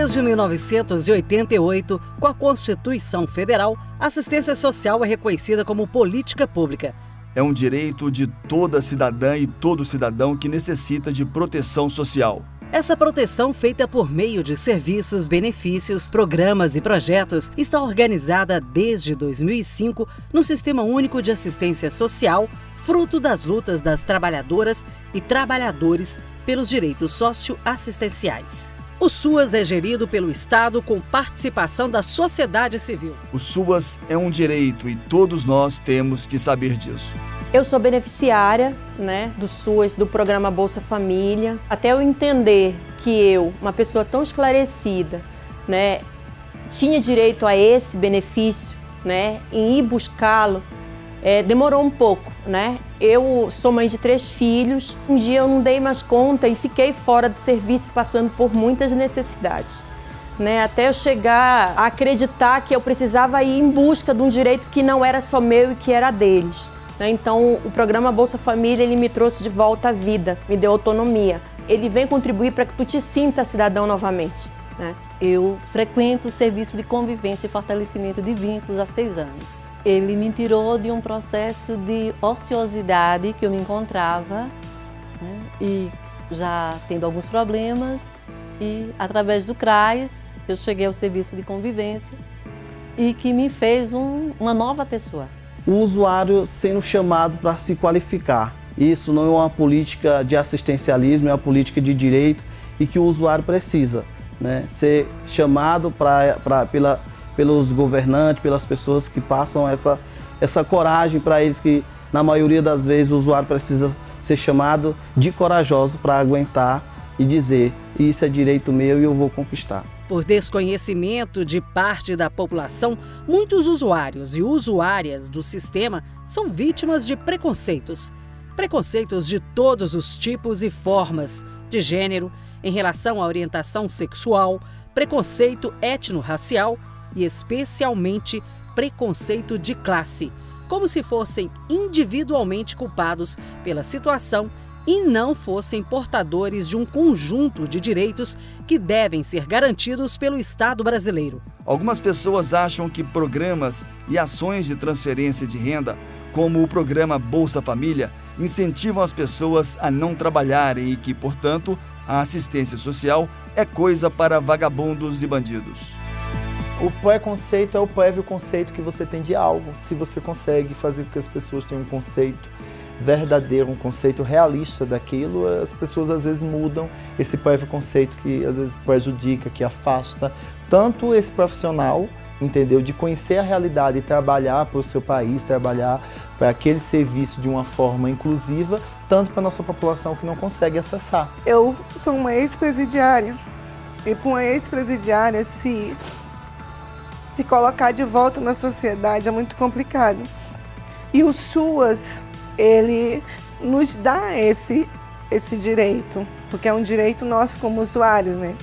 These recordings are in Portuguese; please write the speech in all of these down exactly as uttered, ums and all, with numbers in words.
Desde mil novecentos e oitenta e oito, com a Constituição Federal, a assistência social é reconhecida como política pública. É um direito de toda cidadã e todo cidadão que necessita de proteção social. Essa proteção, feita por meio de serviços, benefícios, programas e projetos, está organizada desde dois mil e cinco no Sistema Único de Assistência Social, fruto das lutas das trabalhadoras e trabalhadores pelos direitos socioassistenciais. O SUAS é gerido pelo Estado com participação da sociedade civil. O SUAS é um direito e todos nós temos que saber disso. Eu sou beneficiária, né, do SUAS, do programa Bolsa Família. Até eu entender que eu, uma pessoa tão esclarecida, né, tinha direito a esse benefício, né, em ir buscá-lo, é, demorou um pouco, né? Eu sou mãe de três filhos. Um dia eu não dei mais conta e fiquei fora do serviço, passando por muitas necessidades, né? Até eu chegar a acreditar que eu precisava ir em busca de um direito que não era só meu e que era deles. Então, o programa Bolsa Família, ele me trouxe de volta à vida, me deu autonomia. Ele vem contribuir para que tu te sinta cidadão novamente, né? Eu frequento o serviço de convivência e fortalecimento de vínculos há seis anos. Ele me tirou de um processo de ociosidade que eu me encontrava, né? E já tendo alguns problemas, e através do CRAS eu cheguei ao serviço de convivência e que me fez um, uma nova pessoa. O usuário sendo chamado para se qualificar. Isso não é uma política de assistencialismo, é uma política de direito e que o usuário precisa, né, ser chamado pra, pra, pela, pelos governantes, pelas pessoas que passam essa, essa coragem para eles, que na maioria das vezes o usuário precisa ser chamado de corajoso para aguentar e dizer: isso é direito meu e eu vou conquistar. Por desconhecimento de parte da população, muitos usuários e usuárias do sistema são vítimas de preconceitos. Preconceitos de todos os tipos e formas, de gênero, em relação à orientação sexual, preconceito étnico-racial e, especialmente, preconceito de classe, como se fossem individualmente culpados pela situação e não fossem portadores de um conjunto de direitos que devem ser garantidos pelo Estado brasileiro. Algumas pessoas acham que programas e ações de transferência de renda, como o programa Bolsa Família, incentivam as pessoas a não trabalharem e que, portanto, a assistência social é coisa para vagabundos e bandidos. O preconceito é o prévio conceito que você tem de algo. Se você consegue fazer com que as pessoas tenham um conceito verdadeiro, um conceito realista daquilo, as pessoas às vezes mudam esse prévio conceito que às vezes prejudica, que afasta tanto esse profissional, entendeu, de conhecer a realidade e trabalhar para o seu país, trabalhar para aquele serviço de uma forma inclusiva, tanto para a nossa população que não consegue acessar. Eu sou uma ex-presidiária e para uma ex-presidiária se, se colocar de volta na sociedade é muito complicado. E o SUAS, ele nos dá esse, esse direito, porque é um direito nosso como usuários, né?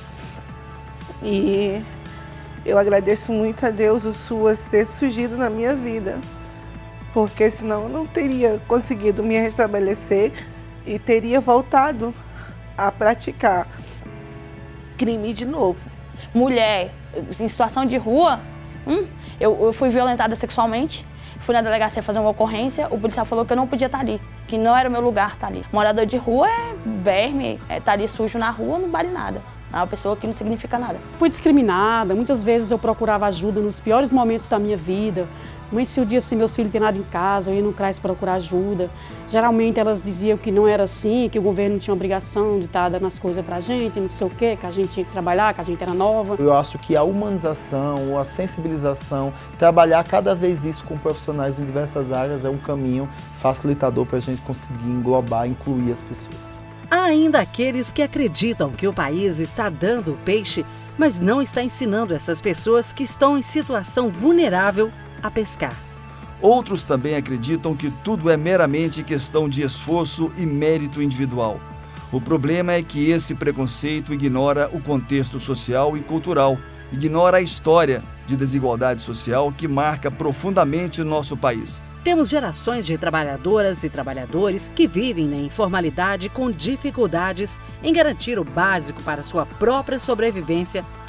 E eu agradeço muito a Deus o SUAS ter surgido na minha vida, porque senão eu não teria conseguido me restabelecer e teria voltado a praticar crime de novo. Mulher em situação de rua, hum, eu, eu fui violentada sexualmente. Fui na delegacia fazer uma ocorrência, o policial falou que eu não podia estar ali, que não era o meu lugar estar ali. Morador de rua é verme, é estar ali sujo na rua não vale nada. É uma pessoa que não significa nada. Fui discriminada, muitas vezes eu procurava ajuda nos piores momentos da minha vida. Mas se o dia assim meus filhos têm nada em casa, eu ia no CRAS procurar ajuda. Geralmente elas diziam que não era assim, que o governo tinha obrigação de estar dando as coisas pra gente, não sei o quê, que a gente tinha que trabalhar, que a gente era nova. Eu acho que a humanização, a sensibilização, trabalhar cada vez isso com profissionais em diversas áreas é um caminho facilitador para a gente conseguir englobar, incluir as pessoas. Há ainda aqueles que acreditam que o país está dando peixe, mas não está ensinando essas pessoas que estão em situação vulnerável a pescar. Outros também acreditam que tudo é meramente questão de esforço e mérito individual. O problema é que esse preconceito ignora o contexto social e cultural, ignora a história de desigualdade social que marca profundamente o nosso país. Temos gerações de trabalhadoras e trabalhadores que vivem na informalidade com dificuldades em garantir o básico para sua própria sobrevivência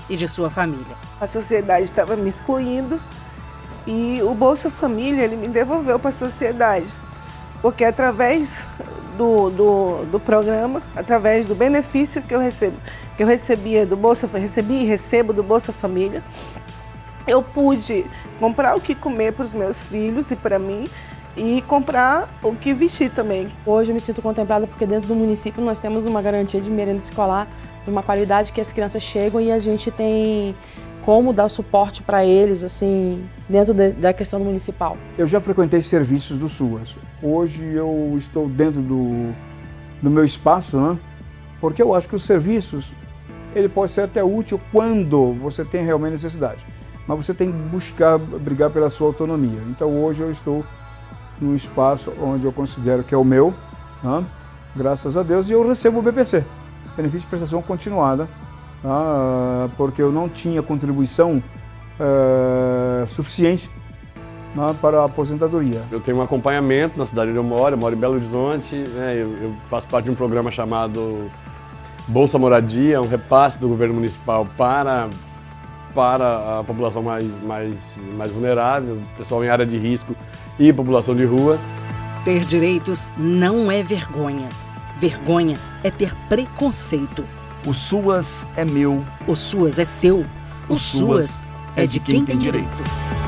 e de sua família. A sociedade estava me excluindo e o Bolsa Família ele me devolveu para a sociedade, porque através do, do, do programa, através do benefício que eu recebo, que eu recebia do Bolsa, recebi e recebo do Bolsa Família, eu pude comprar o que comer para os meus filhos e para mim e comprar o que vestir também. Hoje eu me sinto contemplada porque dentro do município nós temos uma garantia de merenda escolar, de uma qualidade que as crianças chegam e a gente tem como dar suporte para eles, assim, dentro de, da questão municipal. Eu já frequentei serviços do SUAS. Hoje eu estou dentro do, do meu espaço, né? Porque eu acho que os serviços, ele pode ser até útil quando você tem realmente necessidade. Mas você tem que buscar, brigar pela sua autonomia. Então hoje eu estou num espaço onde eu considero que é o meu, né? Graças a Deus, e eu recebo o B P C, benefício de prestação continuada, né? Porque eu não tinha contribuição é, suficiente, né, para a aposentadoria. Eu tenho um acompanhamento na cidade onde eu moro, eu moro em Belo Horizonte, né? eu, eu faço parte de um programa chamado Bolsa Moradia, um repasse do governo municipal para para a população mais, mais, mais vulnerável, pessoal em área de risco e população de rua. Ter direitos não é vergonha. Vergonha é ter preconceito. O SUAS é meu. O SUAS é seu. O SUAS é de quem tem direito.